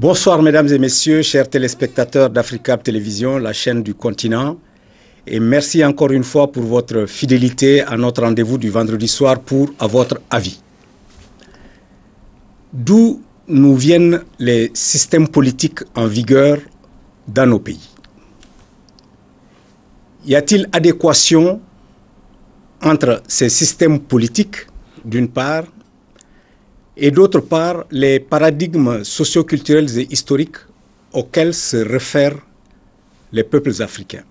Bonsoir mesdames et messieurs, chers téléspectateurs d'Africab Télévision, la chaîne du continent. Et merci encore une fois pour votre fidélité à notre rendez-vous du vendredi soir pour à votre avis. D'où nous viennent les systèmes politiques en vigueur dans nos pays? Y a-t-il adéquation entre ces systèmes politiques, d'une part, et d'autre part, les paradigmes socioculturels et historiques auxquels se réfèrent les peuples africains?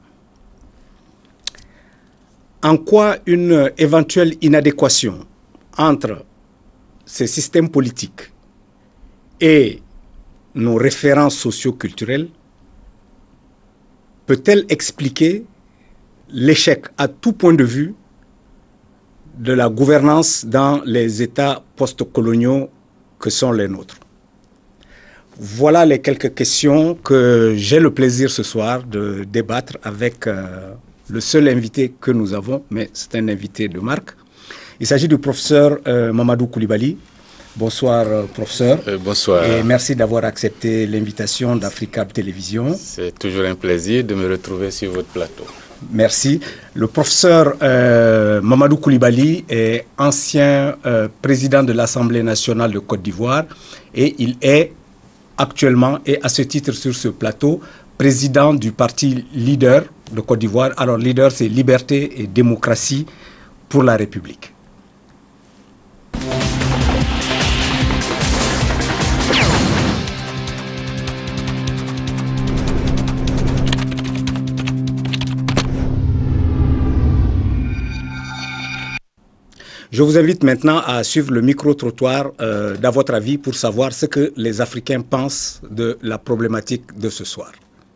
En quoi une éventuelle inadéquation entre ces systèmes politiques et nos références socioculturelles peut-elle expliquer l'échec à tout point de vue de la gouvernance dans les États post-coloniaux que sont les nôtres? Voilà les quelques questions que j'ai le plaisir ce soir de débattre avec le seul invité que nous avons, mais c'est un invité de marque. Il s'agit du professeur Mamadou Koulibaly. Bonsoir professeur. Bonsoir. Et merci d'avoir accepté l'invitation d'Africab Télévision. C'est toujours un plaisir de me retrouver sur votre plateau. Merci. Le professeur Mamadou Koulibaly est ancien président de l'Assemblée nationale de Côte d'Ivoire et il est actuellement, et à ce titre sur ce plateau, président du parti Leader de Côte d'Ivoire. Alors Leader, c'est Liberté et Démocratie pour la République. Je vous invite maintenant à suivre le micro-trottoir d'à votre avis pour savoir ce que les Africains pensent de la problématique de ce soir.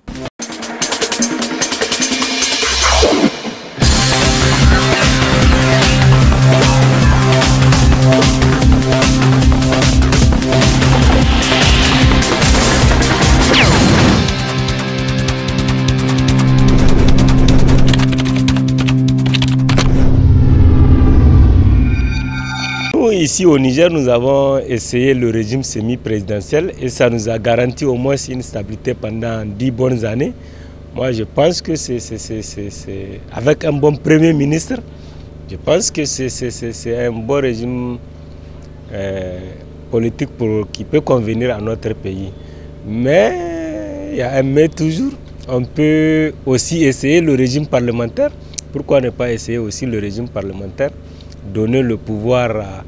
Ici au Niger, nous avons essayé le régime semi-présidentiel et ça nous a garanti au moins une stabilité pendant 10 bonnes années. Moi, je pense que c'est avec un bon Premier ministre, je pense que c'est un bon régime politique qui peut convenir à notre pays. Mais, il y a un mais toujours, on peut aussi essayer le régime parlementaire. Pourquoi ne pas essayer aussi le régime parlementaire? Donner le pouvoir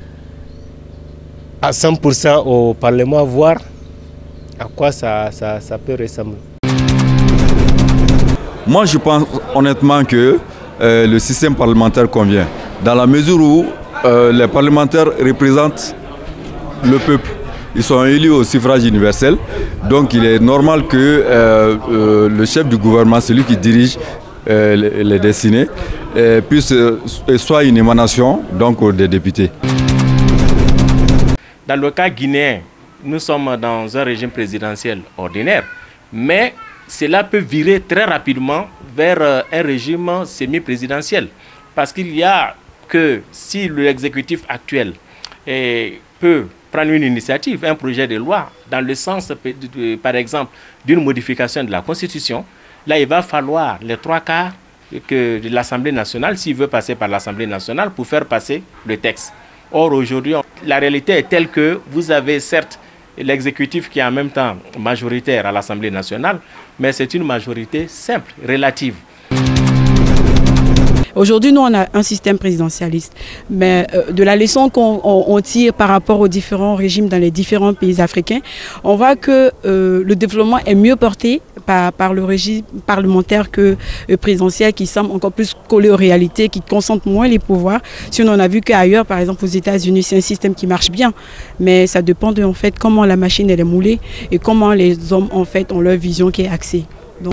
à 100% au Parlement, voir à quoi ça peut ressembler. Moi, je pense honnêtement que le système parlementaire convient, dans la mesure où les parlementaires représentent le peuple. Ils sont élus au suffrage universel, donc il est normal que le chef du gouvernement, celui qui dirige les destinées, soit une émanation donc, des députés. Dans le cas guinéen, nous sommes dans un régime présidentiel ordinaire, mais cela peut virer très rapidement vers un régime semi-présidentiel. Parce qu'il y a que si l'exécutif actuel peut prendre une initiative, un projet de loi, dans le sens, par exemple, d'une modification de la Constitution, là, il va falloir les 3/4 de l'Assemblée nationale, s'il veut passer par l'Assemblée nationale, pour faire passer le texte. Or, aujourd'hui, la réalité est telle que vous avez certes l'exécutif qui est en même temps majoritaire à l'Assemblée nationale, mais c'est une majorité simple, relative. Aujourd'hui, nous, on a un système présidentialiste, mais de la leçon qu'on tire par rapport aux différents régimes dans les différents pays africains, on voit que le développement est mieux porté par le régime parlementaire que présidentiel, qui semble encore plus collé aux réalités, qui concentre moins les pouvoirs. Si on a vu qu'ailleurs, par exemple aux États-Unis, c'est un système qui marche bien, mais ça dépend de en fait, comment la machine elle est moulée et comment les hommes en fait, ont leur vision qui est axée. Donc...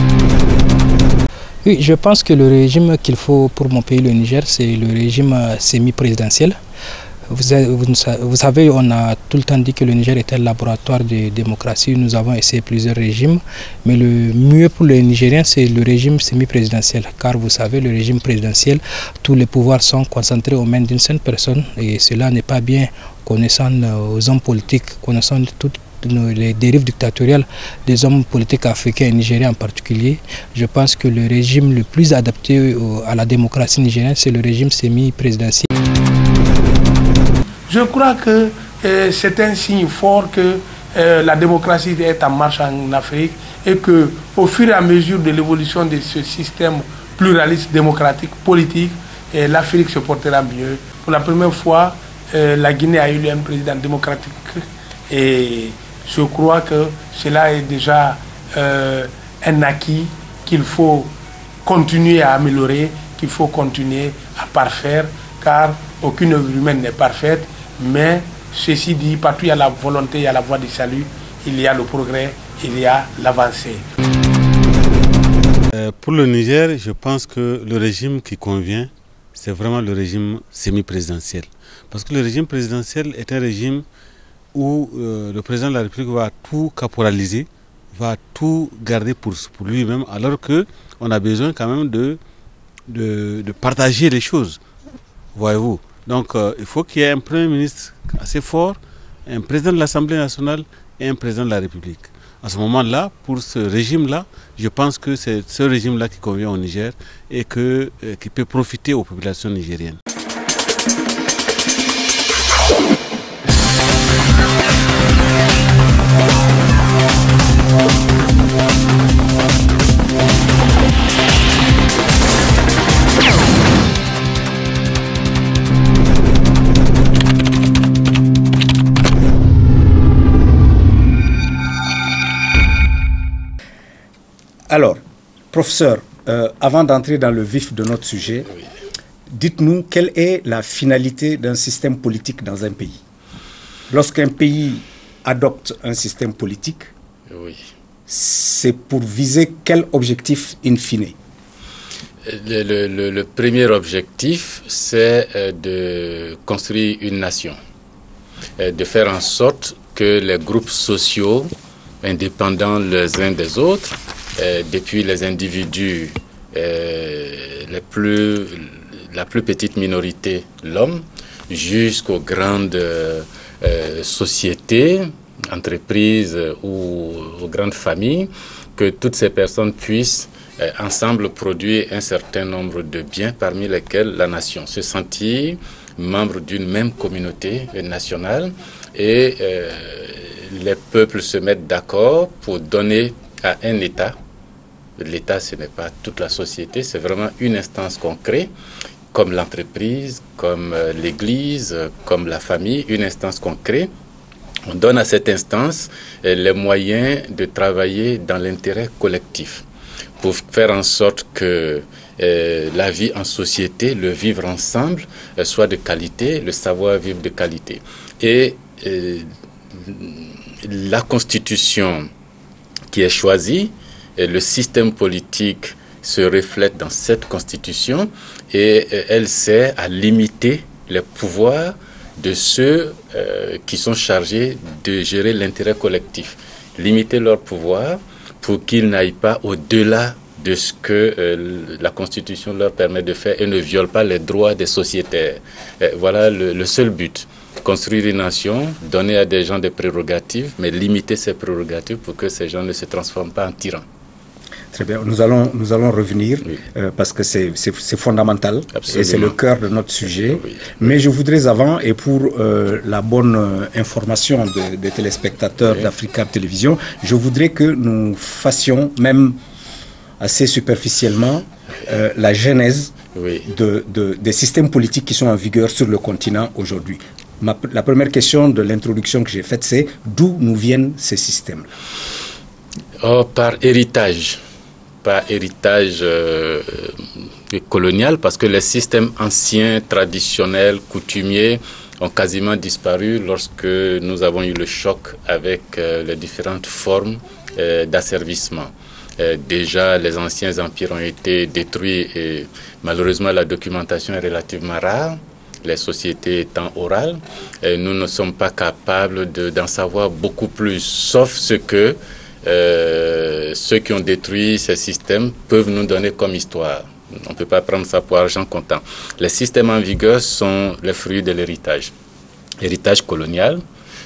Oui, je pense que le régime qu'il faut pour mon pays, le Niger, c'est le régime semi-présidentiel. Vous savez, on a tout le temps dit que le Niger était un laboratoire de démocratie. Nous avons essayé plusieurs régimes, mais le mieux pour les Nigériens, c'est le régime semi-présidentiel. Car vous savez, le régime présidentiel, tous les pouvoirs sont concentrés aux mains d'une seule personne et cela n'est pas bien, connaissant aux hommes politiques, connaissant les dérives dictatoriales des hommes politiques africains et nigériens en particulier, je pense que le régime le plus adapté à la démocratie nigérienne, c'est le régime semi-présidentiel. Je crois que c'est un signe fort que la démocratie est en marche en Afrique et qu'au fur et à mesure de l'évolution de ce système pluraliste, démocratique, politique, l'Afrique se portera mieux. Pour la première fois, la Guinée a eu un président démocratique et je crois que cela est déjà un acquis qu'il faut continuer à améliorer, qu'il faut continuer à parfaire, car aucune œuvre humaine n'est parfaite, mais ceci dit, partout il y a la volonté, il y a la voie du salut, il y a le progrès, il y a l'avancée. Pour le Niger, je pense que le régime qui convient, c'est vraiment le régime semi-présidentiel. Parce que le régime présidentiel est un régime où le président de la République va tout caporaliser, va tout garder pour lui-même, alors qu'on a besoin quand même de partager les choses, voyez-vous. Donc il faut qu'il y ait un Premier ministre assez fort, un président de l'Assemblée nationale et un président de la République. À ce moment-là, pour ce régime-là, je pense que c'est ce régime-là qui convient au Niger et qui peut profiter aux populations nigériennes. Alors, professeur, avant d'entrer dans le vif de notre sujet, dites-nous quelle est la finalité d'un système politique dans un pays. Lorsqu'un pays adopte un système politique, c'est pour viser quel objectif in fine? Le premier objectif, c'est de construire une nation, de faire en sorte que les groupes sociaux, indépendants les uns des autres, depuis les individus, la plus petite minorité, l'homme, jusqu'aux grandes sociétés, entreprises ou aux grandes familles, que toutes ces personnes puissent ensemble produire un certain nombre de biens, parmi lesquels la nation, se sentir membre d'une même communauté nationale, et les peuples se mettent d'accord pour donner à un État. L'État, ce n'est pas toute la société, c'est vraiment une instance qu'on crée, comme l'entreprise, comme l'église, comme la famille, une instance qu'on crée. On donne à cette instance les moyens de travailler dans l'intérêt collectif pour faire en sorte que la vie en société, le vivre ensemble, soit de qualité, le savoir-vivre de qualité. Et la constitution qui est choisie, et le système politique se reflète dans cette constitution et elle sert à limiter les pouvoirs de ceux qui sont chargés de gérer l'intérêt collectif. Limiter leur pouvoir pour qu'ils n'aillent pas au-delà de ce que la constitution leur permet de faire et ne violent pas les droits des sociétaires. Voilà le seul but. Construire une nation, donner à des gens des prérogatives, mais limiter ces prérogatives pour que ces gens ne se transforment pas en tyrans. Très bien, nous allons revenir parce que c'est fondamental. Absolument. Et c'est le cœur de notre sujet. Oui. Mais je voudrais avant, et pour la bonne information des téléspectateurs d'Africa Télévision, je voudrais que nous fassions même assez superficiellement la genèse des systèmes politiques qui sont en vigueur sur le continent aujourd'hui. La première question de l'introduction que j'ai faite, c'est d'où nous viennent ces systèmes? Par héritage. Par héritage colonial, parce que les systèmes anciens, traditionnels, coutumiers ont quasiment disparu lorsque nous avons eu le choc avec les différentes formes d'asservissement. Déjà, les anciens empires ont été détruits et malheureusement la documentation est relativement rare, les sociétés étant orales. Et nous ne sommes pas capables d'en savoir beaucoup plus, sauf ce que ceux qui ont détruit ces systèmes peuvent nous donner comme histoire. On ne peut pas prendre ça pour argent comptant. Les systèmes en vigueur sont les fruits de l'héritage. Héritage colonial,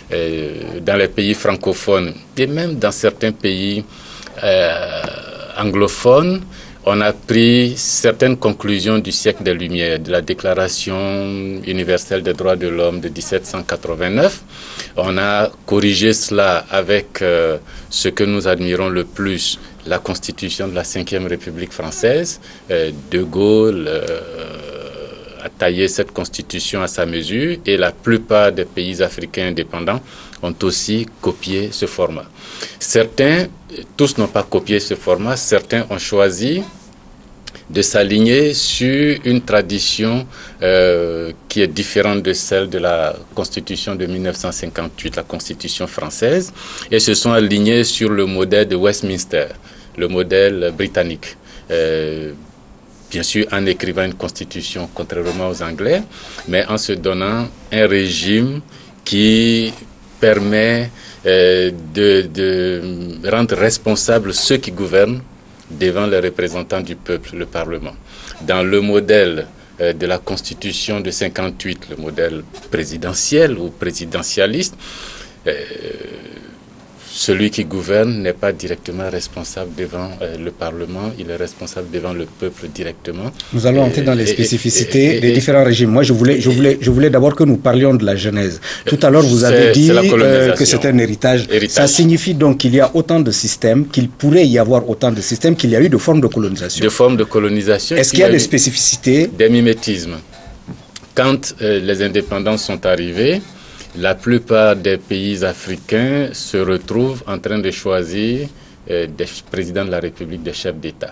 dans les pays francophones et même dans certains pays anglophones, on a pris certaines conclusions du siècle des Lumières, de la Déclaration universelle des droits de l'homme de 1789. On a corrigé cela avec ce que nous admirons le plus, la Constitution de la Ve République française. De Gaulle a taillé cette Constitution à sa mesure et la plupart des pays africains indépendants ont aussi copié ce format. Certains, tous n'ont pas copié ce format, certains ont choisi de s'aligner sur une tradition qui est différente de celle de la Constitution de 1958, la Constitution française, et se sont alignés sur le modèle de Westminster, le modèle britannique. Bien sûr, en écrivant une constitution contrairement aux Anglais, mais en se donnant un régime qui permet de rendre responsables ceux qui gouvernent devant les représentants du peuple, le Parlement. Dans le modèle de la Constitution de 58, le modèle présidentiel ou présidentialiste, celui qui gouverne n'est pas directement responsable devant le Parlement, il est responsable devant le peuple directement. Nous allons entrer dans les spécificités des différents régimes. Moi, je voulais d'abord que nous parlions de la genèse. Tout à l'heure, vous avez dit que c'est un héritage. Ça signifie donc qu'il y a autant de systèmes, qu'il pourrait y avoir autant de systèmes qu'il y a eu de formes de colonisation. De formes de colonisation. Est-ce qu'il y a des spécificités? Des mimétismes. Quand les indépendances sont arrivées, la plupart des pays africains se retrouvent en train de choisir des présidents de la République, des chefs d'État.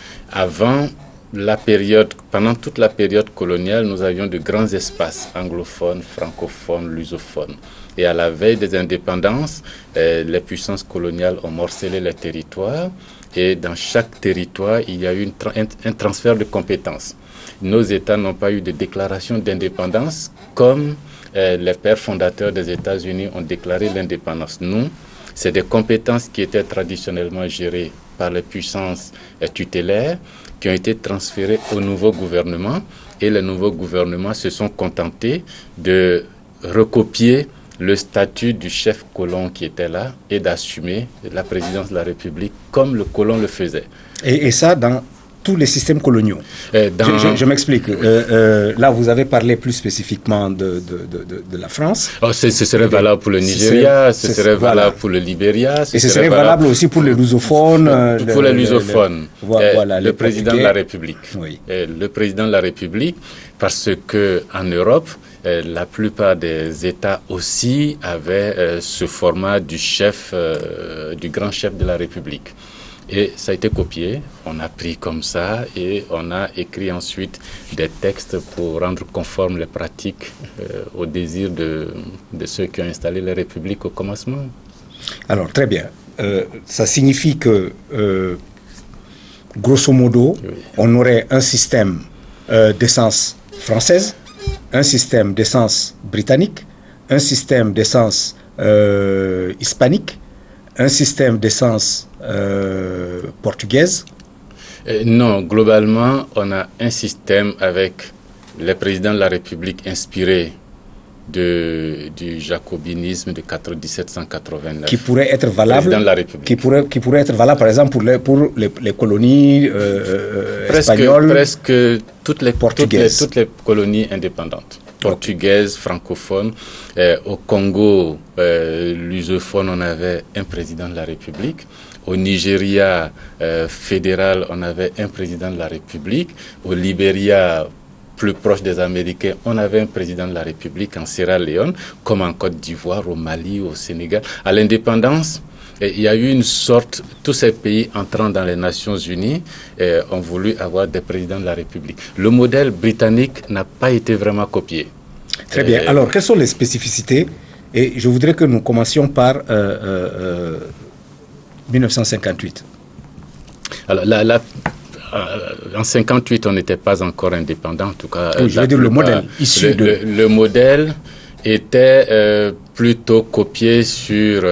Avant la période, pendant toute la période coloniale, nous avions de grands espaces anglophones, francophones, lusophones. Et à la veille des indépendances, les puissances coloniales ont morcelé les territoires et dans chaque territoire, il y a eu un transfert de compétences. Nos États n'ont pas eu de déclaration d'indépendance comme les pères fondateurs des États-Unis ont déclaré l'indépendance. Nous, c'est des compétences qui étaient traditionnellement gérées par les puissances tutélaires qui ont été transférées au nouveau gouvernement et les nouveaux gouvernements se sont contentés de recopier le statut du chef colon qui était là et d'assumer la présidence de la République comme le colon le faisait. Et ça dans tous les systèmes coloniaux. Je m'explique. Là, vous avez parlé plus spécifiquement de la France. Oh, ce serait valable pour le Nigeria, ce serait valable pour le Libéria. Et ce serait valable aussi pour les lusophones. Pour les lusophones. Voilà, le président de la République. Oui. Le président de la République, parce qu'en Europe, la plupart des États aussi avaient ce format du chef, du grand chef de la République. Et ça a été copié, on a pris comme ça et on a écrit ensuite des textes pour rendre conformes les pratiques au désir de ceux qui ont installé la République au commencement. Alors, très bien. Ça signifie que, grosso modo, oui, on aurait un système d'essence française, un système d'essence britannique, un système d'essence hispanique, un système d'essence portugaise? Non, globalement, on a un système avec les présidents de la République inspirés du jacobinisme de 1789. Qui pourrait être valable, président de la République. Qui pourrait être valable, par exemple, pour les colonies espagnoles. Presque toutes les colonies indépendantes. Portugaise, francophone. Au Congo, lusophone, on avait un président de la République. Au Nigeria fédéral, on avait un président de la République. Au Libéria, plus proche des Américains, on avait un président de la République. En Sierra Leone, comme en Côte d'Ivoire, au Mali, au Sénégal. À l'indépendance, il y a eu une sorte, tous ces pays entrant dans les Nations Unies ont voulu avoir des présidents de la République. Le modèle britannique n'a pas été vraiment copié. Très bien. Alors, quelles sont les spécificités? Et je voudrais que nous commencions par 1958. Alors, en 58, on n'était pas encore indépendant, en tout cas. Oui, je veux dire le modèle issu de... Le modèle était plutôt copié sur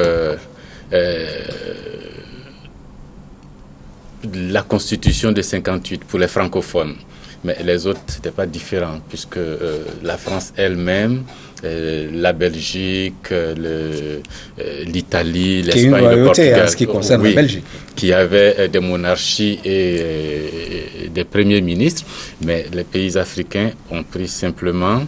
la Constitution de 58 pour les francophones. mais les autres, ce n'était pas différent, puisque la France elle-même, la Belgique, l'Italie, l'Espagne, le Portugal, en ce qui concerne la Belgique, qui avaient des monarchies et des premiers ministres, mais les pays africains ont pris simplement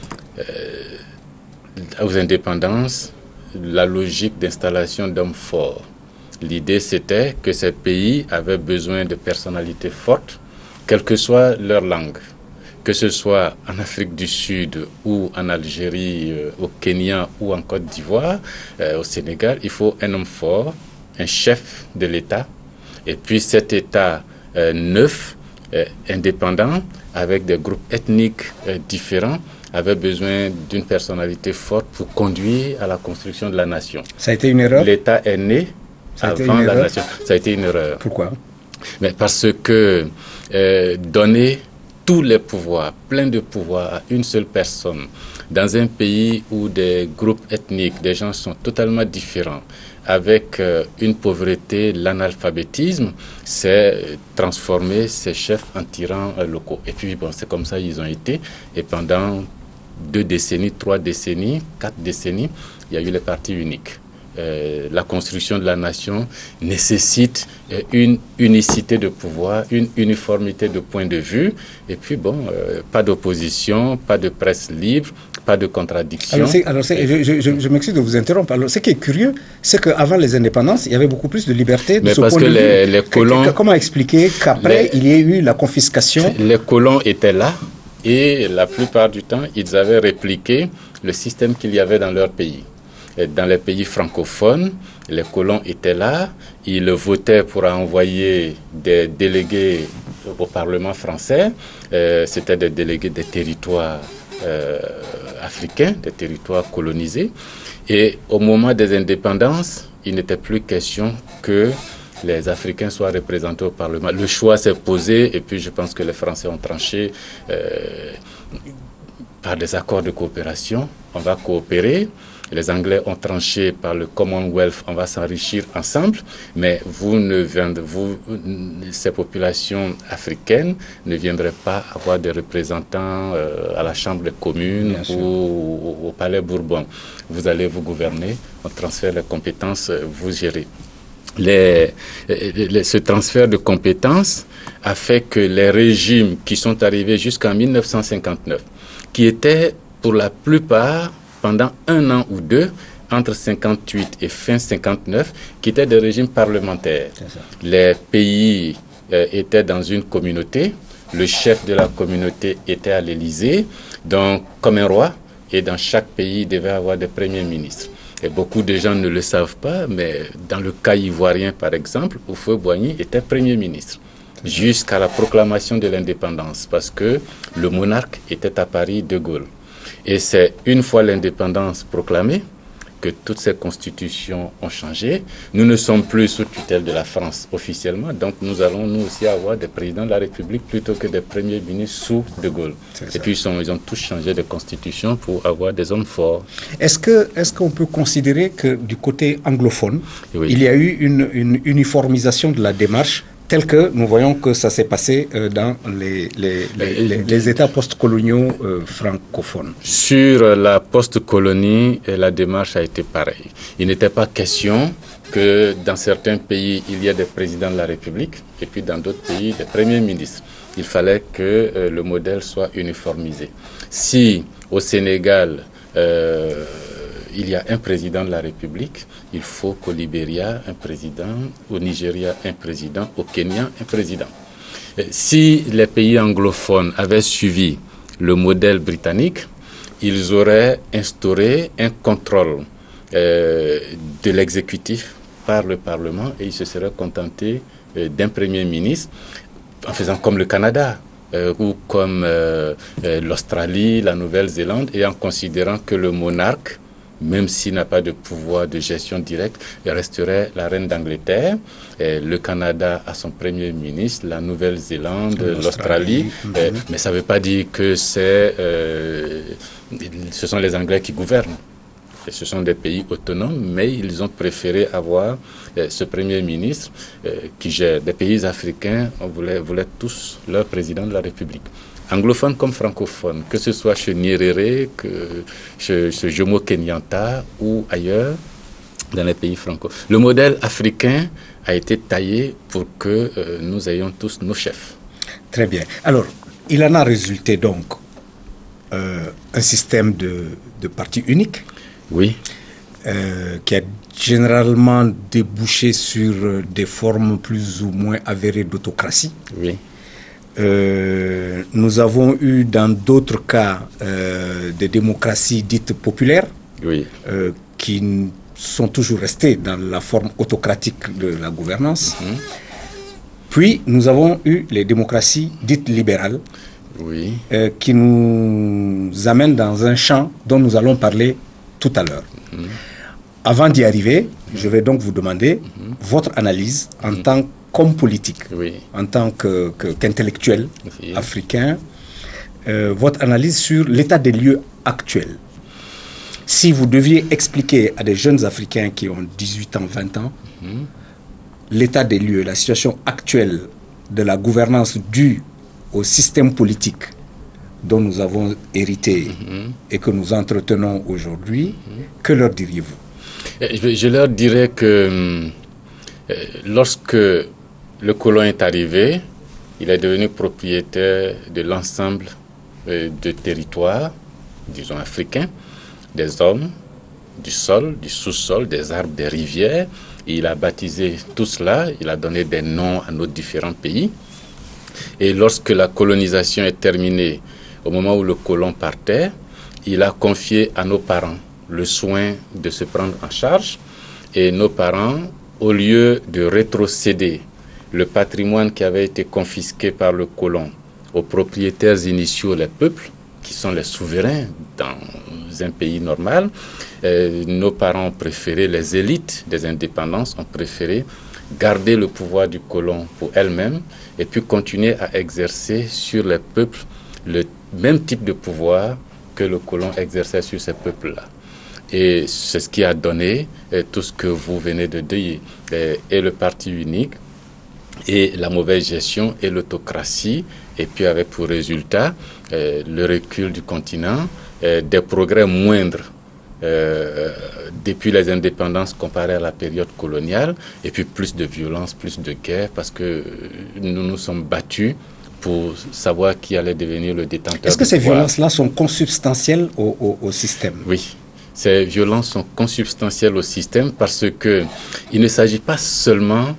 aux indépendances la logique d'installation d'hommes forts. L'idée, c'était que ces pays avaient besoin de personnalités fortes, quelle que soit leur langue. Que ce soit en Afrique du Sud ou en Algérie, au Kenya ou en Côte d'Ivoire, au Sénégal, il faut un homme fort, un chef de l'État, et puis cet État neuf, indépendant, avec des groupes ethniques différents, avait besoin d'une personnalité forte pour conduire à la construction de la nation. Ça a été une erreur? L'État est né avant la nation. Ça a été une erreur. Pourquoi? Mais parce que donner tous les pouvoirs, plein de pouvoirs à une seule personne, dans un pays où des groupes ethniques, des gens sont totalement différents, avec une pauvreté, l'analphabétisme, c'est transformer ces chefs en tyrans locaux. Et puis, bon, c'est comme ça ils ont été. Et pendant 2 décennies, 3 décennies, 4 décennies, il y a eu les partis uniques. La construction de la nation nécessite une unicité de pouvoir, une uniformité de point de vue, et puis bon, pas d'opposition, pas de presse libre, pas de contradiction. Je m'excuse de vous interrompre. Alors, ce qui est curieux, c'est qu'avant les indépendances, il y avait beaucoup plus de liberté de mais ce parce point que de vue. Les colons, comment expliquer qu'après, il y ait eu la confiscation? Les colons étaient là, et la plupart du temps, ils avaient répliqué le système qu'il y avait dans leur pays. Et dans les pays francophones, les colons étaient là, ils votaient pour envoyer des délégués au Parlement français, c'était des délégués des territoires africains, des territoires colonisés. Et au moment des indépendances, il n'était plus question que les Africains soient représentés au Parlement. Le choix s'est posé et puis je pense que les Français ont tranché par des accords de coopération. On va coopérer. Les Anglais ont tranché par le Commonwealth, on va s'enrichir ensemble, mais ces populations africaines ne viendraient pas avoir des représentants à la Chambre des communes ou au Palais Bourbon. Vous allez vous gouverner, on transfère les compétences, vous gérez. Ce transfert de compétences a fait que les régimes qui sont arrivés jusqu'en 1959, qui étaient pour la plupart pendant 1 an ou 2, entre 58 et fin 59, qui étaient des régimes parlementaires. Les pays étaient dans une communauté, le chef de la communauté était à l'Élysée, donc comme un roi, et dans chaque pays, il devait avoir des premiers ministres. Et beaucoup de gens ne le savent pas, mais dans le cas ivoirien, par exemple, Houphouët-Boigny était premier ministre jusqu'à la proclamation de l'indépendance, parce que le monarque était à Paris, De Gaulle. Et c'est une fois l'indépendance proclamée que toutes ces constitutions ont changé. Nous ne sommes plus sous tutelle de la France officiellement, donc nous allons nous aussi avoir des présidents de la République plutôt que des premiers ministres sous De Gaulle. Et puis ils ont tous changé de constitution pour avoir des hommes forts. Est-ce qu'on peut considérer que du côté anglophone, il y a eu une uniformisation de la démarche tel que nous voyons que ça s'est passé dans les États post-coloniaux francophones? Sur la post-colonie, la démarche a été pareille. Il n'était pas question que dans certains pays, il y ait des présidents de la République et puis dans d'autres pays, des premiers ministres. Il fallait que le modèle soit uniformisé. Si au Sénégal, il y a un président de la République, il faut qu'au Libéria, un président, au Nigeria, un président, au Kenya, un président. Si les pays anglophones avaient suivi le modèle britannique, ils auraient instauré un contrôle de l'exécutif par le Parlement et ils se seraient contentés d'un premier ministre en faisant comme le Canada ou comme l'Australie, la Nouvelle-Zélande et en considérant que le monarque, même s'il n'a pas de pouvoir de gestion directe, il resterait la reine d'Angleterre. Le Canada a son premier ministre, la Nouvelle-Zélande, l'Australie. Mais ça ne veut pas dire que ce sont les Anglais qui gouvernent. Ce sont des pays autonomes, mais ils ont préféré avoir ce Premier ministre qui gère des pays africains. On voulait tous leur président de la République. Anglophones comme francophones, que ce soit chez Nyerere, chez Jomo Kenyatta ou ailleurs dans les pays francophones. Le modèle africain a été taillé pour que nous ayons tous nos chefs. Très bien. Alors, il en a résulté donc un système de parti unique. Oui. Qui a généralement débouché sur des formes plus ou moins avérées d'autocratie. Oui. Nous avons eu dans d'autres cas des démocraties dites populaires, oui. Qui sont toujours restées dans la forme autocratique de la gouvernance. Puis nous avons eu les démocraties dites libérales, oui. Qui nous amènent dans un champ dont nous allons parler tout à l'heure. Avant d'y arriver, je vais donc vous demander votre analyse en tant qu'homme politique, oui. en tant qu'intellectuel africain, votre analyse sur l'état des lieux actuel. Si vous deviez expliquer à des jeunes Africains qui ont 18 ans, 20 ans, l'état des lieux, la situation actuelle de la gouvernance due au système politique dont nous avons hérité et que nous entretenons aujourd'hui, que leur diriez-vous? Je leur dirais que lorsque le colon est arrivé, il est devenu propriétaire de l'ensemble de territoires, disons africains, des hommes, du sol, du sous-sol, des arbres, des rivières. Et il a baptisé tout cela, il a donné des noms à nos différents pays. Et lorsque la colonisation est terminée, au moment où le colon partait, il a confié à nos parents le soin de se prendre en charge. Et nos parents, au lieu de rétrocéder le patrimoine qui avait été confisqué par le colon aux propriétaires initiaux, les peuples, qui sont les souverains dans un pays normal, nos parents ont préféré, les élites des indépendances ont préféré garder le pouvoir du colon pour elles-mêmes et puis continuer à exercer sur les peuples le même type de pouvoir que le colon exerçait sur ces peuples-là. Et c'est ce qui a donné tout ce que vous venez de dire, et le parti unique, et la mauvaise gestion, et l'autocratie, et puis avec pour résultat le recul du continent, des progrès moindres depuis les indépendances comparées à la période coloniale, et puis plus de violence, plus de guerre, parce que nous nous sommes battus pour savoir qui allait devenir le détenteur. Est-ce que ces violences-là sont consubstantielles au système? Oui. Ces violences sont consubstantielles au système parce que il ne s'agit pas seulement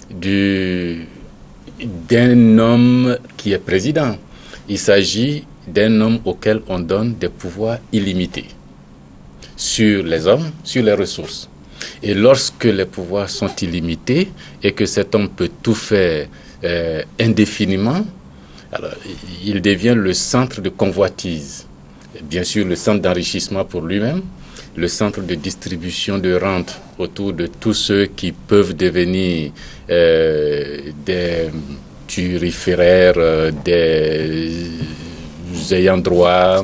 d'un homme qui est président. Il s'agit d'un homme auquel on donne des pouvoirs illimités sur les hommes, sur les ressources. Et lorsque les pouvoirs sont illimités et que cet homme peut tout faire indéfiniment, alors il devient le centre de convoitise. Bien sûr, le centre d'enrichissement pour lui-même, le centre de distribution de rentes autour de tous ceux qui peuvent devenir des turiféraires, des ayants droit,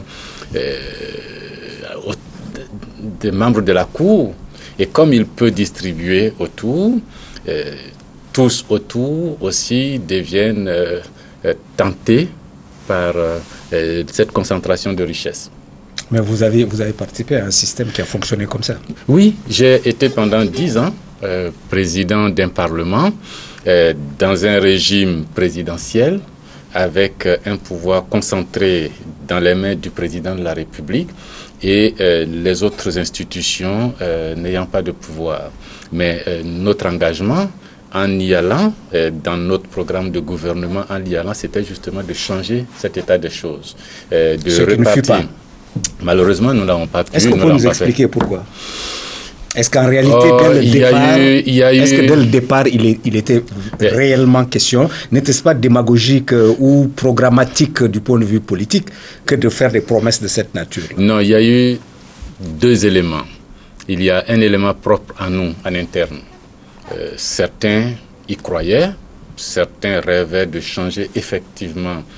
des membres de la cour. Et comme il peut distribuer autour, tous autour aussi deviennent tentés par cette concentration de richesses. Mais vous avez participé à un système qui a fonctionné comme ça? Oui, j'ai été pendant 10 ans président d'un parlement dans un régime présidentiel avec un pouvoir concentré dans les mains du président de la République et les autres institutions n'ayant pas de pouvoir. Mais notre engagement en y allant, dans notre programme de gouvernement, en y allant, c'était justement de changer cet état des choses, de repartir. Malheureusement, nous n'avons pas pu. Est-ce qu'on peut nous expliquer pourquoi? Est-ce qu'en réalité, dès le départ, il était réellement question, n'était-ce pas démagogique ou programmatique du point de vue politique que de faire des promesses de cette nature? Non, il y a eu deux éléments. Il y a un élément propre à nous, en interne. Certains y croyaient, certains rêvaient de changer effectivement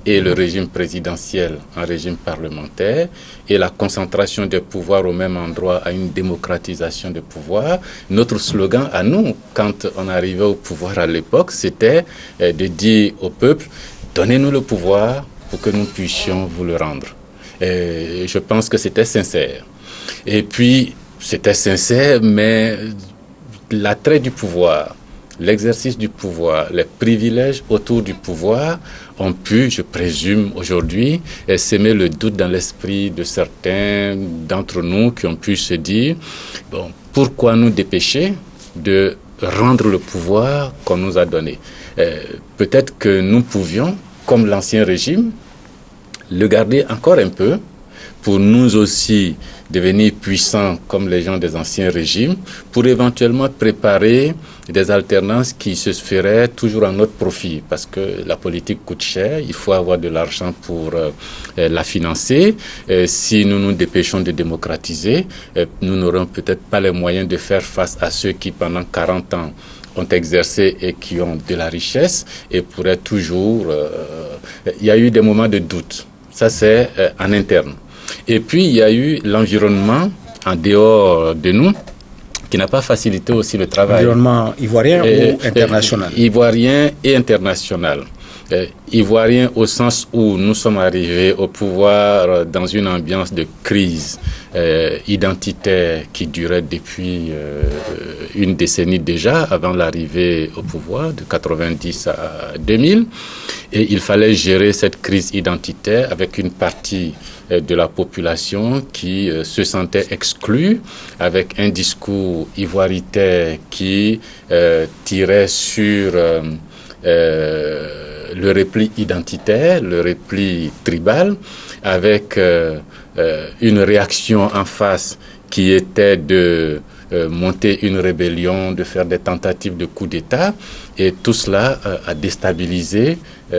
et le régime présidentiel en régime parlementaire et la concentration des pouvoirs au même endroit à une démocratisation des pouvoirs. Notre slogan à nous, quand on arrivait au pouvoir à l'époque, c'était de dire au peuple, donnez-nous le pouvoir pour que nous puissions vous le rendre. Et je pense que c'était sincère. Et puis, c'était sincère, mais l'attrait du pouvoir, l'exercice du pouvoir, les privilèges autour du pouvoir ont pu, je présume aujourd'hui, s'aimer le doute dans l'esprit de certains d'entre nous qui ont pu se dire, bon, pourquoi nous dépêcher de rendre le pouvoir qu'on nous a donné? Peut-être que nous pouvions, comme l'ancien régime, le garder encore un peu pour nous aussi devenir puissants comme les gens des anciens régimes, pour éventuellement préparer des alternances qui se feraient toujours en notre profit, parce que la politique coûte cher, il faut avoir de l'argent pour la financer. Si nous nous dépêchons de démocratiser, nous n'aurons peut-être pas les moyens de faire face à ceux qui, pendant 40 ans, ont exercé et qui ont de la richesse et pourraient toujours... il y a eu des moments de doute. Ça, c'est en interne. Et puis, il y a eu l'environnement en dehors de nous qui n'a pas facilité aussi le travail. Environnement ivoirien ou international? Ivoirien et international. Ivoirien au sens où nous sommes arrivés au pouvoir dans une ambiance de crise identitaire qui durait depuis une décennie déjà, avant l'arrivée au pouvoir de 90 à 2000. Et il fallait gérer cette crise identitaire avec une partie de la population qui se sentait exclue, avec un discours ivoiritaire qui tirait sur le repli identitaire, le repli tribal, avec une réaction en face qui était de monter une rébellion, de faire des tentatives de coup d'État, et tout cela a déstabilisé,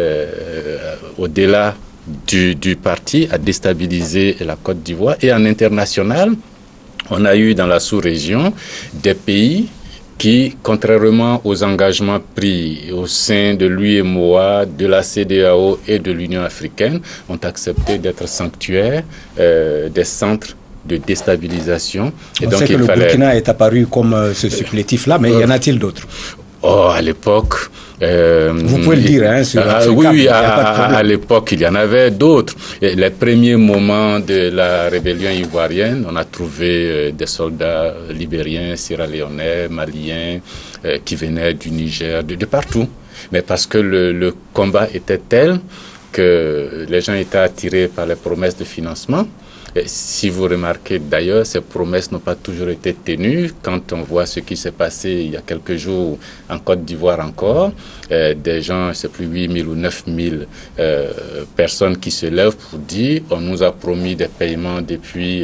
au-delà du parti, a déstabilisé la Côte d'Ivoire. Et en international, on a eu dans la sous-région des pays qui, contrairement aux engagements pris au sein de l'UEMOA, de la CEDEAO et de l'Union africaine, ont accepté d'être sanctuaires des centres de déstabilisation. Et on donc, sait que le Burkina est apparu comme ce supplétif-là, mais y en a-t-il d'autres? Oh, à l'époque... vous pouvez le dire, hein, sur oui, à l'époque, il y en avait d'autres. Les premiers moments de la rébellion ivoirienne, on a trouvé des soldats libériens, sierra-léonais, maliens, qui venaient du Niger, de partout. Mais parce que le combat était tel que les gens étaient attirés par les promesses de financement. Et si vous remarquez d'ailleurs, ces promesses n'ont pas toujours été tenues. Quand on voit ce qui s'est passé il y a quelques jours en Côte d'Ivoire encore, des gens, je ne sais plus, 8 000 ou 9 000 personnes qui se lèvent pour dire on nous a promis des paiements depuis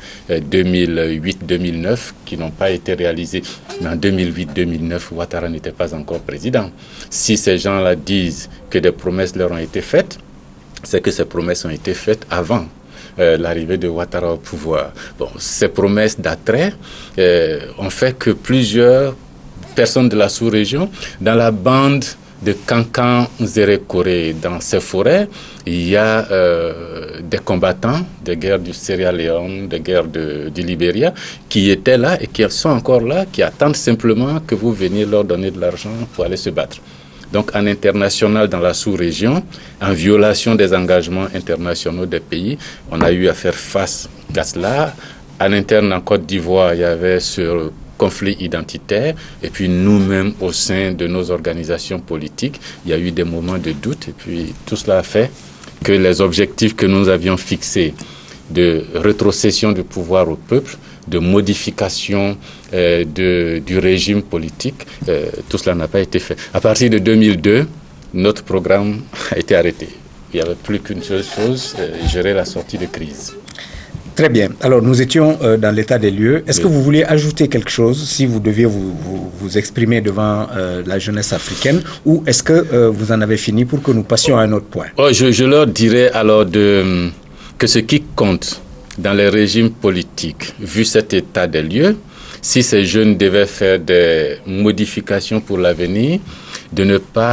2008-2009 qui n'ont pas été réalisés. Mais en 2008-2009, Ouattara n'était pas encore président. Si ces gens-là disent que des promesses leur ont été faites, c'est que ces promesses ont été faites avant l'arrivée de Ouattara au pouvoir. Bon, ces promesses d'attrait ont fait que plusieurs personnes de la sous-région, dans la bande de Kankan Zérékoré, dans ces forêts, il y a des combattants des guerres du Sierra Leone, des guerres du Libéria, qui étaient là et qui sont encore là, qui attendent simplement que vous veniez leur donner de l'argent pour aller se battre. Donc en international, dans la sous-région, en violation des engagements internationaux des pays, on a eu à faire face à cela. En interne, en Côte d'Ivoire, il y avait ce conflit identitaire. Et puis nous-mêmes, au sein de nos organisations politiques, il y a eu des moments de doute. Et puis tout cela a fait que les objectifs que nous avions fixés de rétrocession du pouvoir au peuple, de modification du régime politique, tout cela n'a pas été fait. À partir de 2002, notre programme a été arrêté. Il n'y avait plus qu'une seule chose, gérer la sortie de crise. Très bien. Alors, nous étions dans l'état des lieux. Est-ce que vous voulez ajouter quelque chose, si vous deviez vous exprimer devant la jeunesse africaine, ou est-ce que vous en avez fini pour que nous passions à un autre point? Je leur dirais alors que ce qui compte dans les régimes politiques, vu cet état des lieux, si ces jeunes devaient faire des modifications pour l'avenir, de ne pas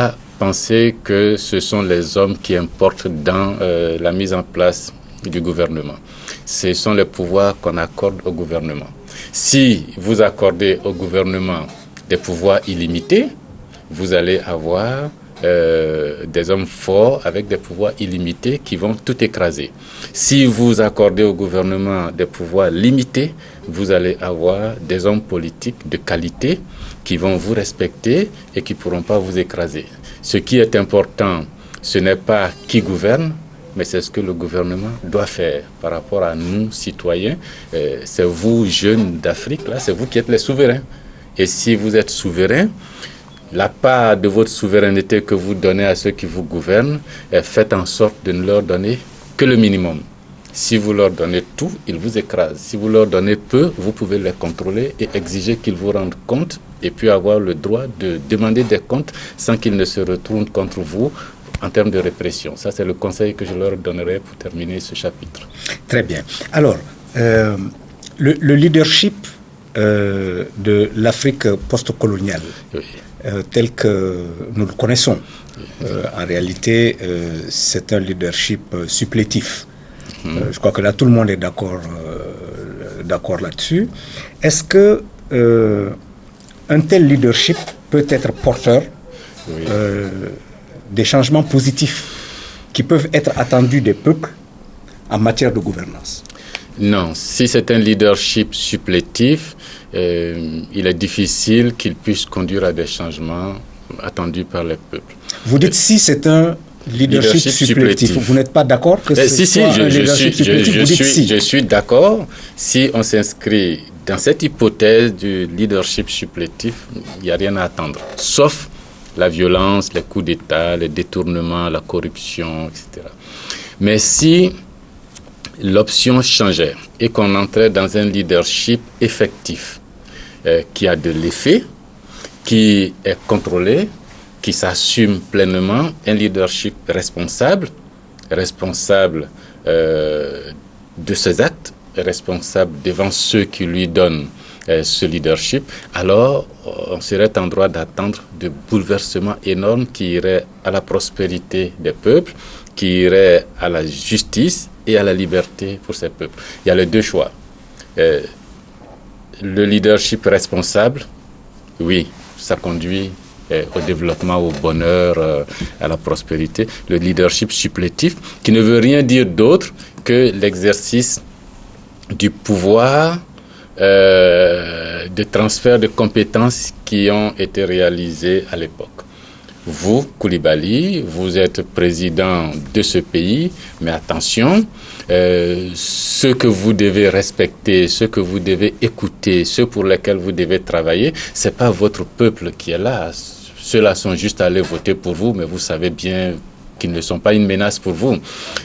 penser que ce sont les hommes qui importent dans la mise en place du gouvernement. Ce sont les pouvoirs qu'on accorde au gouvernement. Si vous accordez au gouvernement des pouvoirs illimités, vous allez avoir des hommes forts avec des pouvoirs illimités qui vont tout écraser. Si vous accordez au gouvernement des pouvoirs limités, vous allez avoir des hommes politiques de qualité qui vont vous respecter et qui ne pourront pas vous écraser. Ce qui est important, ce n'est pas qui gouverne, mais c'est ce que le gouvernement doit faire par rapport à nous, citoyens. C'est vous, jeunes d'Afrique, là, c'est vous qui êtes les souverains. Et si vous êtes souverains, la part de votre souveraineté que vous donnez à ceux qui vous gouvernent, faites en sorte de ne leur donner que le minimum. Si vous leur donnez tout, ils vous écrasent. Si vous leur donnez peu, vous pouvez les contrôler et exiger qu'ils vous rendent compte et puis avoir le droit de demander des comptes sans qu'ils ne se retournent contre vous en termes de répression. Ça, c'est le conseil que je leur donnerai pour terminer ce chapitre. Très bien. Alors, le leadership de l'Afrique post-coloniale, oui, tel que nous le connaissons, en réalité, c'est un leadership supplétif. Je crois que là, tout le monde est d'accord là-dessus. Est-ce que un tel leadership peut être porteur, oui, des changements positifs qui peuvent être attendus des peuples en matière de gouvernance? Non, si c'est un leadership supplétif, il est difficile qu'il puisse conduire à des changements attendus par les peuples. Vous dites si c'est un leadership supplétif. Vous n'êtes pas d'accord que ce soit un leadership supplétif? Je suis d'accord. Si on s'inscrit dans cette hypothèse du leadership supplétif, il n'y a rien à attendre, sauf la violence, les coups d'État, les détournements, la corruption, etc. Mais si l'option changeait et qu'on entrait dans un leadership effectif qui a de l'effet, qui est contrôlé, qui s'assume pleinement, un leadership responsable de ses actes, responsable devant ceux qui lui donnent ce leadership, alors on serait en droit d'attendre de bouleversements énormes qui iraient à la prospérité des peuples, qui iraient à la justice et à la liberté pour ces peuples. Il y a les deux choix. Le leadership responsable, oui, ça conduit au développement, au bonheur, à la prospérité. Le leadership supplétif, qui ne veut rien dire d'autre que l'exercice du pouvoir de transfert de compétences qui ont été réalisées à l'époque. Vous, Coulibaly, vous êtes président de ce pays, mais attention, ceux que vous devez respecter, ceux que vous devez écouter, ceux pour lesquels vous devez travailler, c'est pas votre peuple qui est là. Ceux-là sont juste allés voter pour vous, mais vous savez bien qu'ils ne sont pas une menace pour vous.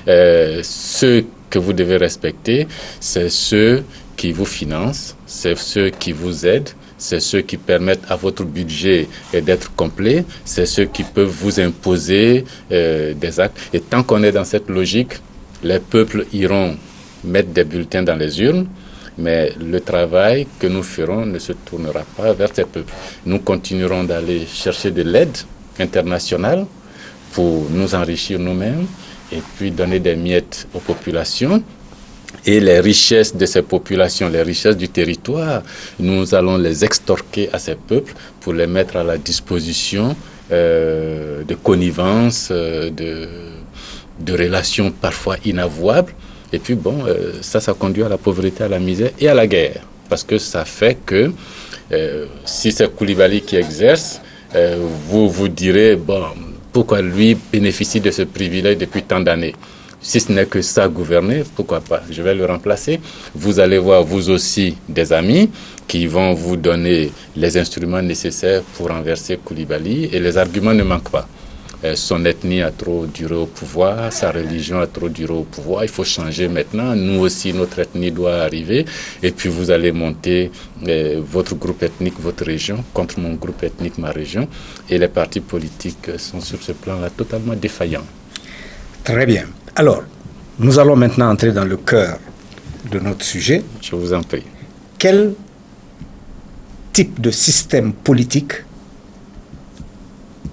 Ceux que vous devez respecter, c'est ceux qui vous financent, c'est ceux qui vous aident, c'est ceux qui permettent à votre budget d'être complet, c'est ceux qui peuvent vous imposer des actes. Et tant qu'on est dans cette logique, les peuples iront mettre des bulletins dans les urnes, mais le travail que nous ferons ne se tournera pas vers ces peuples. Nous continuerons d'aller chercher de l'aide internationale pour nous enrichir nous-mêmes et puis donner des miettes aux populations. Et les richesses de ces populations, les richesses du territoire, nous allons les extorquer à ces peuples pour les mettre à la disposition de connivence, de relations parfois inavouables. Et puis bon, ça conduit à la pauvreté, à la misère et à la guerre. Parce que ça fait que si c'est Coulibaly qui exerce, vous vous direz, bon, pourquoi lui bénéficie de ce privilège depuis tant d'années? Si ce n'est que ça gouverner, pourquoi pas? Je vais le remplacer. Vous allez voir vous aussi des amis qui vont vous donner les instruments nécessaires pour renverser Coulibaly et les arguments ne manquent pas. Son ethnie a trop duré au pouvoir, sa religion a trop duré au pouvoir, il faut changer maintenant, nous aussi notre ethnie doit arriver et puis vous allez monter votre groupe ethnique, votre région contre mon groupe ethnique, ma région et les partis politiques sont sur ce plan-là totalement défaillants. Très bien. Alors, nous allons maintenant entrer dans le cœur de notre sujet. Je vous en prie. Quel type de système politique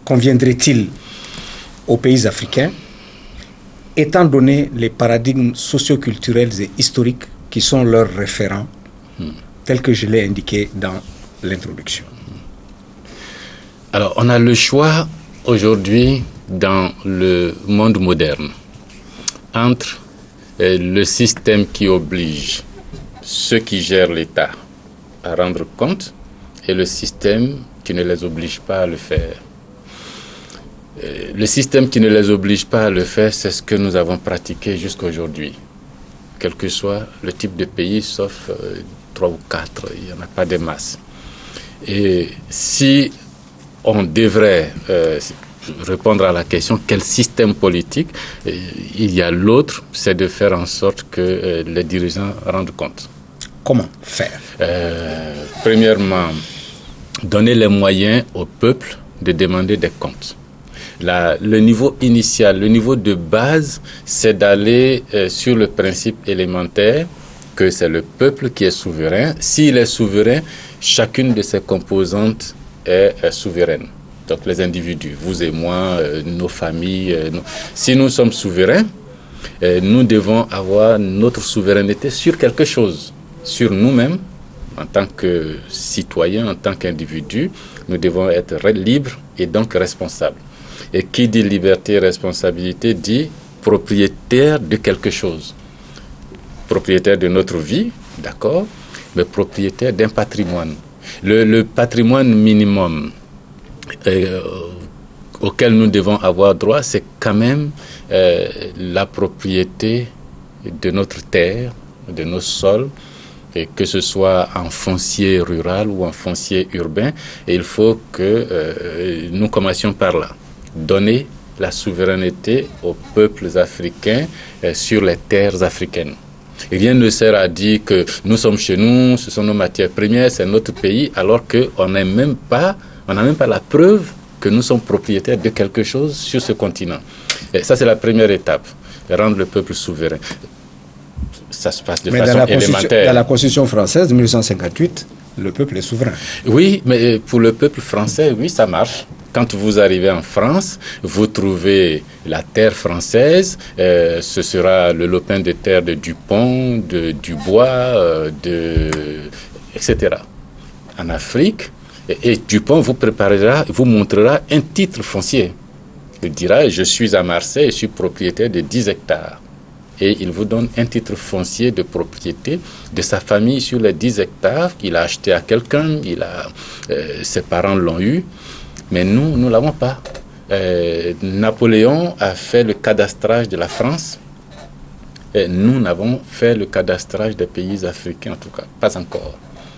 conviendrait-il aux pays africains, étant donné les paradigmes socioculturels et historiques qui sont leurs référents, tels que je l'ai indiqué dans l'introduction? Alors, on a le choix aujourd'hui dans le monde moderne entre le système qui oblige ceux qui gèrent l'État à rendre compte et le système qui ne les oblige pas à le faire. Le système qui ne les oblige pas à le faire, c'est ce que nous avons pratiqué jusqu'à aujourd'hui. Quel que soit le type de pays, sauf 3 ou 4, il n'y en a pas de masse. Et si on devrait répondre à la question quel système politique, il y a l'autre, c'est de faire en sorte que les dirigeants rendent compte. Comment faire? Premièrement, donner les moyens au peuple de demander des comptes. Le niveau initial, le niveau de base, c'est d'aller sur le principe élémentaire que c'est le peuple qui est souverain. S'il est souverain, chacune de ses composantes est souveraine. Donc les individus, vous et moi, nos familles. Si nous sommes souverains, nous devons avoir notre souveraineté sur quelque chose, sur nous-mêmes, en tant que citoyens, en tant qu'individus. Nous devons être libres et donc responsables. Et qui dit liberté et responsabilité dit propriétaire de quelque chose. Propriétaire de notre vie, d'accord, mais propriétaire d'un patrimoine. Le patrimoine minimum auquel nous devons avoir droit, c'est quand même la propriété de notre terre, de nos sols, et que ce soit en foncier rural ou en foncier urbain. Et il faut que nous commencions par là. Donner la souveraineté aux peuples africains sur les terres africaines. Rien ne sert à dire que nous sommes chez nous, ce sont nos matières premières, c'est notre pays, alors qu'on n'a même pas la preuve que nous sommes propriétaires de quelque chose sur ce continent. Et ça, c'est la première étape, rendre le peuple souverain. Ça se passe de façon élémentaire. Dans la Constitution française de 1858, le peuple est souverain. Oui, mais pour le peuple français, oui, ça marche. Quand vous arrivez en France, vous trouvez la terre française, ce sera le lopin de terre de Dupont, de Dubois, etc. En Afrique, et Dupont vous montrera un titre foncier. Il dira, je suis à Marseille, je suis propriétaire de 10 hectares. Et il vous donne un titre foncier de propriété de sa famille sur les 10 hectares qu'il a acheté à quelqu'un, ses parents l'ont eu. Mais nous ne l'avons pas. Napoléon a fait le cadastrage de la France. Et nous n'avons fait le cadastrage des pays africains, en tout cas, pas encore.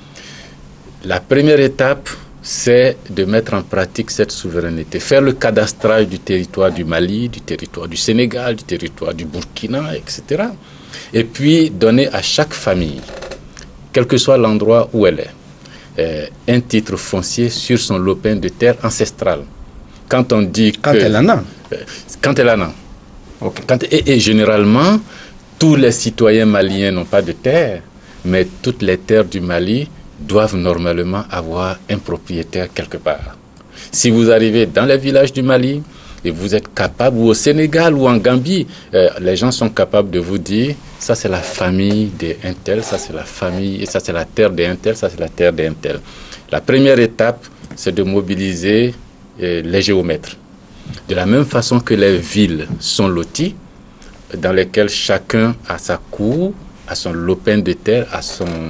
La première étape, c'est de mettre en pratique cette souveraineté. Faire le cadastrage du territoire du Mali, du territoire du Sénégal, du territoire du Burkina, etc. Et puis donner à chaque famille, quel que soit l'endroit où elle est, un titre foncier sur son lopin de terre ancestral. Quand on dit quand elle en a. Quand elle en a. Okay. Et généralement, tous les citoyens maliens n'ont pas de terre, mais toutes les terres du Mali doivent normalement avoir un propriétaire quelque part. Si vous arrivez dans les villages du Mali et vous êtes capable, ou au Sénégal ou en Gambie, les gens sont capables de vous dire ça c'est la famille des un tel, ça c'est la famille, et ça c'est la terre des un tel, ça c'est la terre des un tel. La première étape, c'est de mobiliser les géomètres. De la même façon que les villes sont loties, dans lesquelles chacun a sa cour, à son lopin de terre, à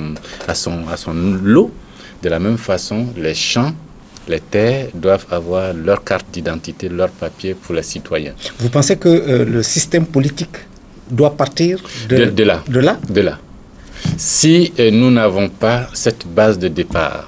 son lot, de la même façon, les champs, les terres doivent avoir leur carte d'identité, leur papier pour les citoyens. Vous pensez que le système politique doit partir de là? De là. Si nous n'avons pas cette base de départ,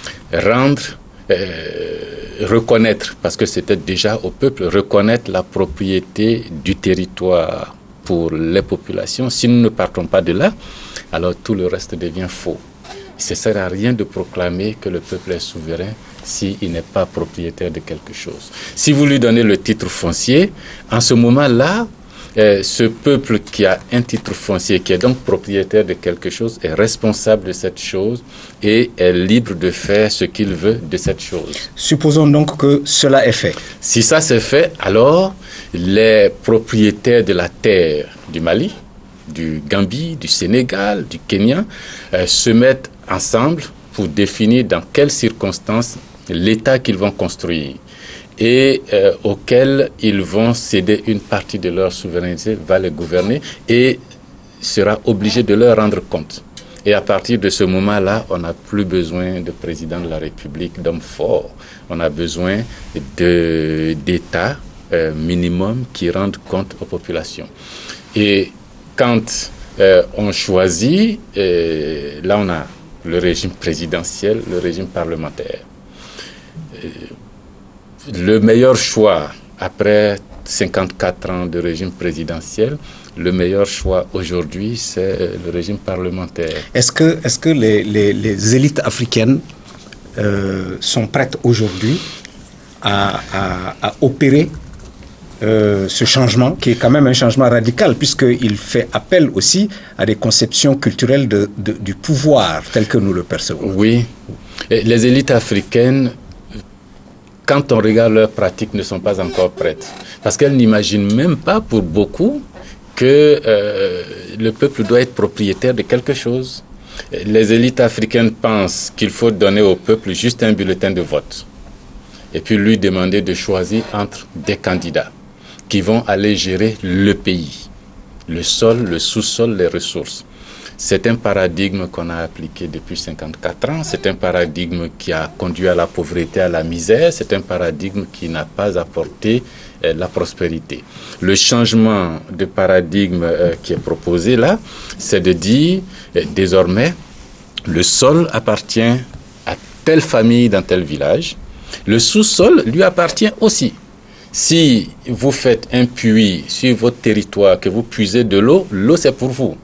reconnaître, parce que c'était déjà au peuple, reconnaître la propriété du territoire pour les populations, si nous ne partons pas de là, alors tout le reste devient faux. Il ne sert à rien de proclamer que le peuple est souverain s'il n'est pas propriétaire de quelque chose. Si vous lui donnez le titre foncier, en ce moment-là, ce peuple qui a un titre foncier, qui est donc propriétaire de quelque chose, est responsable de cette chose et est libre de faire ce qu'il veut de cette chose. Supposons donc que cela est fait. Si ça c'est fait, alors les propriétaires de la terre du Mali, du Gambie, du Sénégal, du Kenya, se mettent ensemble pour définir dans quelles circonstances l'État qu'ils vont construire et auquel ils vont céder une partie de leur souveraineté, va les gouverner et sera obligé de leur rendre compte. Et à partir de ce moment-là, on n'a plus besoin de président de la République, d'hommes forts. On a besoin d'États minimum qui rendent compte aux populations. Et quand on choisit, là on a le régime présidentiel, le régime parlementaire. Le meilleur choix, après 54 ans de régime présidentiel, le meilleur choix aujourd'hui, c'est le régime parlementaire. Est-ce que les élites africaines sont prêtes aujourd'hui à opérer ce changement, qui est quand même un changement radical, puisqu'il fait appel aussi à des conceptions culturelles du pouvoir, tel que nous le percevons? Oui. Et les élites africaines, quand on regarde leurs pratiques, ne sont pas encore prêtes. Parce qu'elles n'imaginent même pas, pour beaucoup, que le peuple doit être propriétaire de quelque chose. Les élites africaines pensent qu'il faut donner au peuple juste un bulletin de vote. Et puis lui demander de choisir entre des candidats qui vont aller gérer le pays, le sol, le sous-sol, les ressources. C'est un paradigme qu'on a appliqué depuis 54 ans. C'est un paradigme qui a conduit à la pauvreté, à la misère. C'est un paradigme qui n'a pas apporté la prospérité. Le changement de paradigme qui est proposé là, c'est de dire désormais, le sol appartient à telle famille dans tel village. Le sous-sol lui appartient aussi. Si vous faites un puits sur votre territoire, que vous puisez de l'eau, l'eau c'est pour vous.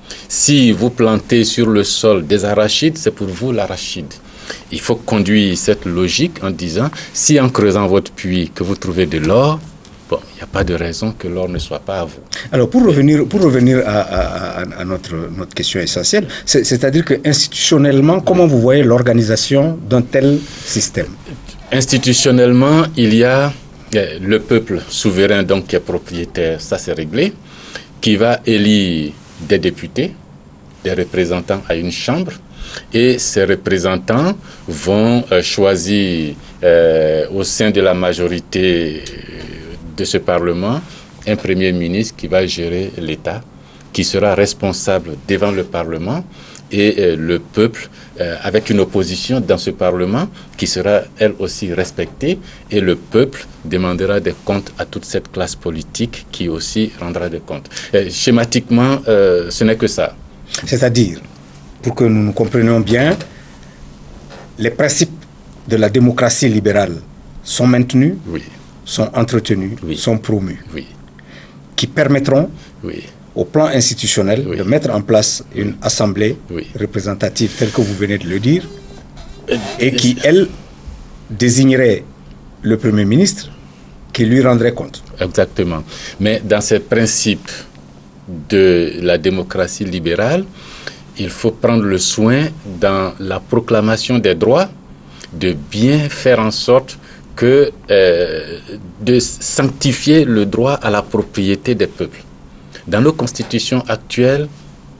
Si vous plantez sur le sol des arachides, c'est pour vous l'arachide. Il faut conduire cette logique en disant, si en creusant votre puits que vous trouvez de l'or, bon, il n'y a pas de raison que l'or ne soit pas à vous. Alors pour revenir à notre question essentielle, c'est-à-dire que institutionnellement, comment vous voyez l'organisation d'un tel système? Institutionnellement, il y a le peuple souverain donc qui est propriétaire, ça c'est réglé, qui va élire des députés, des représentants à une chambre, et ces représentants vont choisir au sein de la majorité de ce Parlement un Premier ministre qui va gérer l'État, qui sera responsable devant le Parlement et le peuple, avec une opposition dans ce Parlement qui sera elle aussi respectée, et le peuple demandera des comptes à toute cette classe politique qui aussi rendra des comptes. Schématiquement, ce n'est que ça. C'est-à-dire, pour que nous nous comprenions bien, les principes de la démocratie libérale sont maintenus, oui, sont entretenus, oui, sont promus, oui, qui permettront, oui, au plan institutionnel, oui, de mettre en place une assemblée, oui, représentative telle que vous venez de le dire, et qui, elle, désignerait le Premier ministre qui lui rendrait compte. Exactement. Mais dans ces principes de la démocratie libérale, il faut prendre le soin, dans la proclamation des droits, de bien faire en sorte que de sanctifier le droit à la propriété des peuples. Dans nos constitutions actuelles,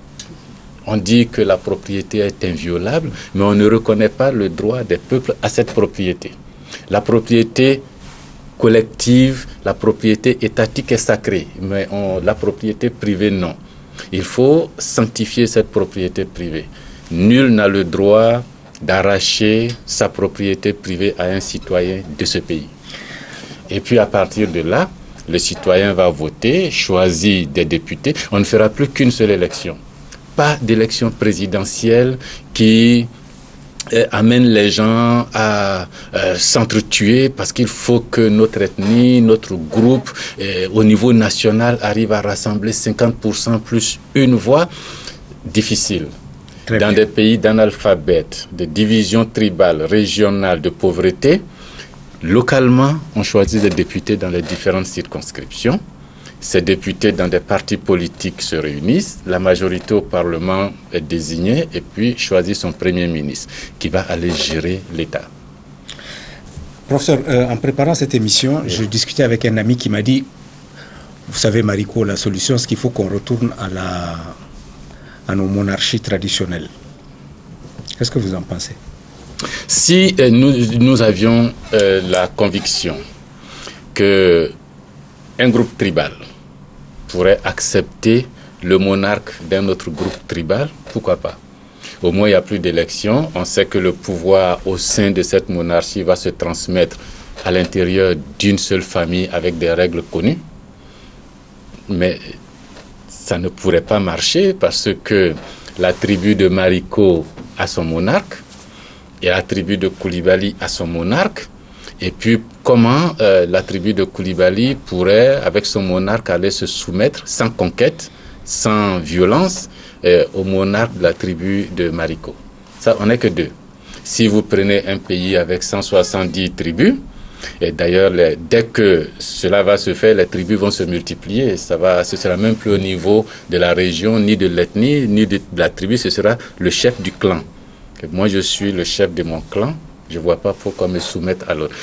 on dit que la propriété est inviolable, mais on ne reconnaît pas le droit des peuples à cette propriété. La propriété collective, la propriété étatique est sacrée, mais la propriété privée, non. Il faut sanctifier cette propriété privée. Nul n'a le droit d'arracher sa propriété privée à un citoyen de ce pays. Et puis à partir de là, le citoyen va voter, choisir des députés. On ne fera plus qu'une seule élection. Pas d'élection présidentielle qui amène les gens à s'entretuer parce qu'il faut que notre ethnie, notre groupe, au niveau national, arrive à rassembler 50% plus une voix. Difficile. Dans des pays d'analphabètes, de divisions tribales, régionales, de pauvreté, localement, on choisit des députés dans les différentes circonscriptions. ces députés dans des partis politiques se réunissent, la majorité au Parlement est désignée et puis choisit son Premier ministre qui va aller gérer l'État. Professeur, en préparant cette émission, je discutais avec un ami qui m'a dit, vous savez Mariko, la solution, c'est qu'il faut qu'on retourne à nos monarchies traditionnelles. Qu'est-ce que vous en pensez? Si nous avions la conviction que un groupe tribal pourrait accepter le monarque d'un autre groupe tribal, pourquoi pas? Au moins, il n'y a plus d'élections. On sait que le pouvoir au sein de cette monarchie va se transmettre à l'intérieur d'une seule famille avec des règles connues. Mais ça ne pourrait pas marcher parce que la tribu de Mariko a son monarque et la tribu de Koulibaly a son monarque. Et puis, comment la tribu de Koulibaly pourrait, avec son monarque, aller se soumettre sans conquête, sans violence, au monarque de la tribu de Mariko? Ça, on n'est que deux. Si vous prenez un pays avec 170 tribus, et d'ailleurs, dès que cela va se faire, les tribus vont se multiplier. Ce sera même plus au niveau de la région, ni de l'ethnie, ni de la tribu. Ce sera le chef du clan. Moi, je suis le chef de mon clan. Je ne vois pas pourquoi me soumettre à l'autre.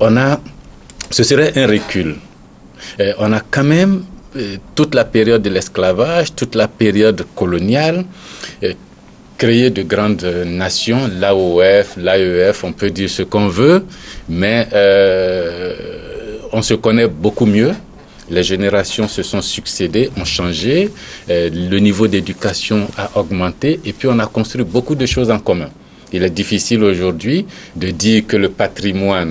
Ce serait un recul. On a quand même toute la période de l'esclavage, toute la période coloniale, créé de grandes nations, l'AOF, l'AEF, on peut dire ce qu'on veut, mais on se connaît beaucoup mieux. Les générations se sont succédées, ont changé, le niveau d'éducation a augmenté et puis on a construit beaucoup de choses en commun. Il est difficile aujourd'hui de dire que le patrimoine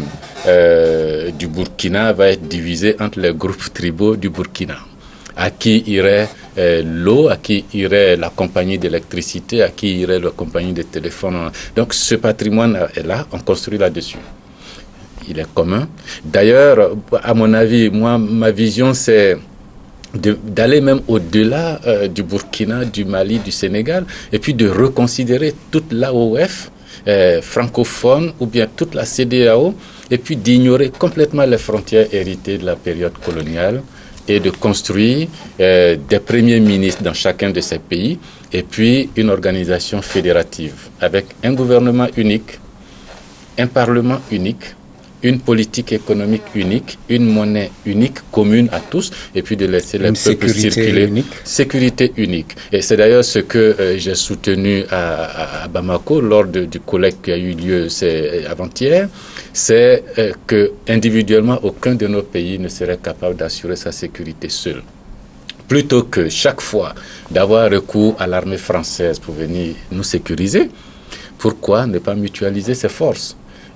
du Burkina va être divisé entre les groupes tribaux du Burkina. À qui irait l'eau, à qui irait la compagnie d'électricité, à qui irait la compagnie de téléphone. Donc ce patrimoine est là, on construit là-dessus. Il est commun. D'ailleurs, à mon avis, moi, ma vision, c'est d'aller même au-delà du Burkina, du Mali, du Sénégal, et puis de reconsidérer toute l'AOF francophone ou bien toute la CEDEAO, et puis d'ignorer complètement les frontières héritées de la période coloniale et de construire des premiers ministres dans chacun de ces pays, et puis une organisation fédérative avec un gouvernement unique, un parlement unique, une politique économique unique, une monnaie unique, commune à tous, et puis de laisser les peuples circuler. Sécurité unique. Et c'est d'ailleurs ce que j'ai soutenu à Bamako lors du colloque qui a eu lieu avant-hier, c'est que individuellement, aucun de nos pays ne serait capable d'assurer sa sécurité seul. Plutôt que chaque fois d'avoir recours à l'armée française pour venir nous sécuriser, pourquoi ne pas mutualiser ses forces?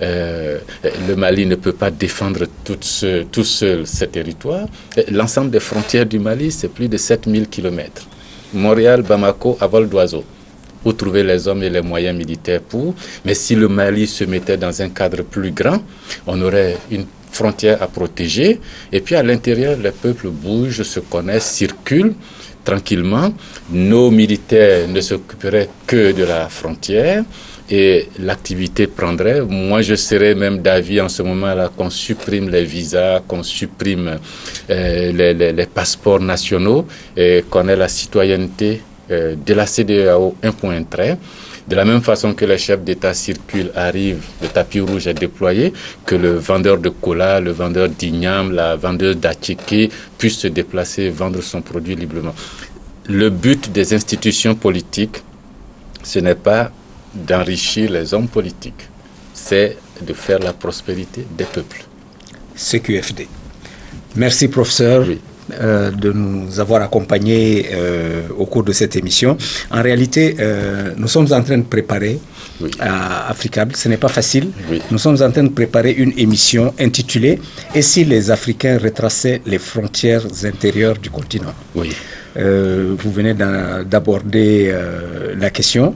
Le Mali ne peut pas défendre tout seul ses territoires. L'ensemble des frontières du Mali, c'est plus de 7000 km. Montréal, Bamako, à vol d'oiseau. Où trouver les hommes et les moyens militaires pour. Mais si le Mali se mettait dans un cadre plus grand, on aurait une frontière à protéger. Et puis à l'intérieur, les peuples bougent, se connaissent, circulent tranquillement. Nos militaires ne s'occuperaient que de la frontière. Et l'activité prendrait. Moi, je serais même d'avis en ce moment-là qu'on supprime les visas, qu'on supprime les passeports nationaux et qu'on ait la citoyenneté de la CEDEAO, un point trait. De la même façon que les chefs d'État circulent, arrivent, le tapis rouge est déployé, que le vendeur de cola, le vendeur d'igname, la vendeuse d'attiqué puisse se déplacer et vendre son produit librement. Le but des institutions politiques, ce n'est pas d'enrichir les hommes politiques, c'est de faire la prospérité des peuples. CQFD. Merci professeur de nous avoir accompagnés au cours de cette émission. En réalité, nous sommes en train de préparer à Africable, ce n'est pas facile, nous sommes en train de préparer une émission intitulée « Et si les Africains retraçaient les frontières intérieures du continent ?» Vous venez d'aborder la question.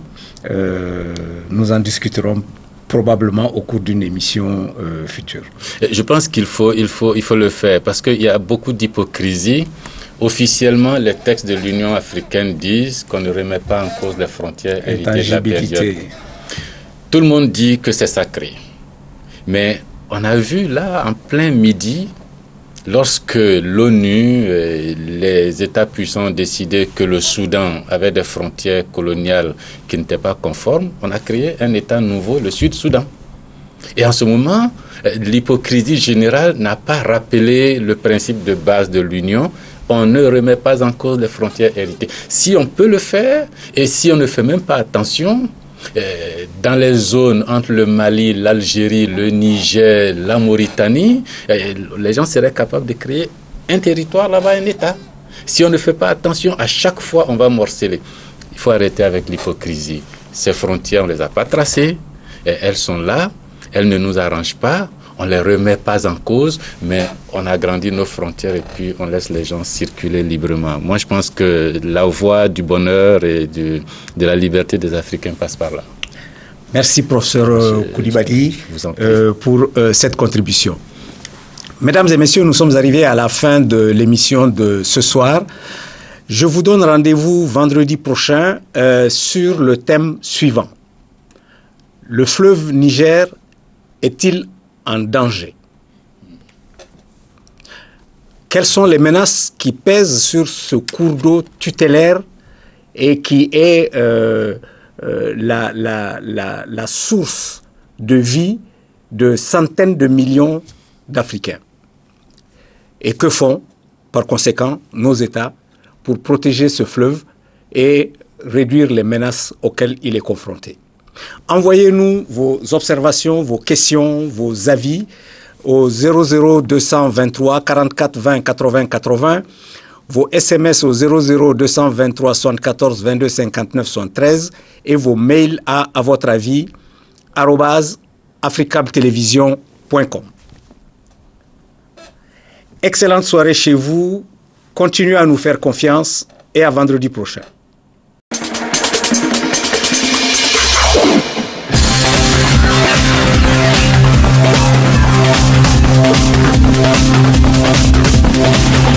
Nous en discuterons probablement au cours d'une émission future. Je pense qu'il faut le faire parce qu'il y a beaucoup d'hypocrisie. Officiellement, les textes de l'Union africaine disent qu'on ne remet pas en cause les frontières héritées de la période. Tout le monde dit que c'est sacré. Mais on a vu là, en plein midi, Lorsque l'ONU et les États puissants ont décidé que le Soudan avait des frontières coloniales qui n'étaient pas conformes, on a créé un État nouveau, le Sud-Soudan. Et en ce moment, l'hypocrisie générale n'a pas rappelé le principe de base de l'Union. On ne remet pas en cause les frontières héritées. Si on peut le faire, et si on ne fait même pas attention, dans les zones entre le Mali, l'Algérie, le Niger, la Mauritanie, les gens seraient capables de créer un territoire là-bas, un État. Si on ne fait pas attention, à chaque fois, on va morceler. Il faut arrêter avec l'hypocrisie. Ces frontières, on ne les a pas tracées, et elles sont là, elles ne nous arrangent pas, on ne les remet pas en cause, mais on agrandit nos frontières et puis on laisse les gens circuler librement. Moi, je pense que la voie du bonheur et de la liberté des Africains passe par là. Merci, professeur Koulibaly, pour cette contribution. Mesdames et messieurs, nous sommes arrivés à la fin de l'émission de ce soir. Je vous donne rendez-vous vendredi prochain sur le thème suivant. Le fleuve Niger est-il en danger? Quelles sont les menaces qui pèsent sur ce cours d'eau tutélaire et qui est la source de vie de centaines de millions d'Africains? Et que font, par conséquent, nos États pour protéger ce fleuve et réduire les menaces auxquelles il est confronté? Envoyez-nous vos observations, vos questions, vos avis au 00223 44 20 80 80, vos SMS au 00223 74 22 59 73 et vos mails à votre avis @africabtelevision.com. Excellente soirée chez vous, continuez à nous faire confiance et à vendredi prochain. We'll be right back.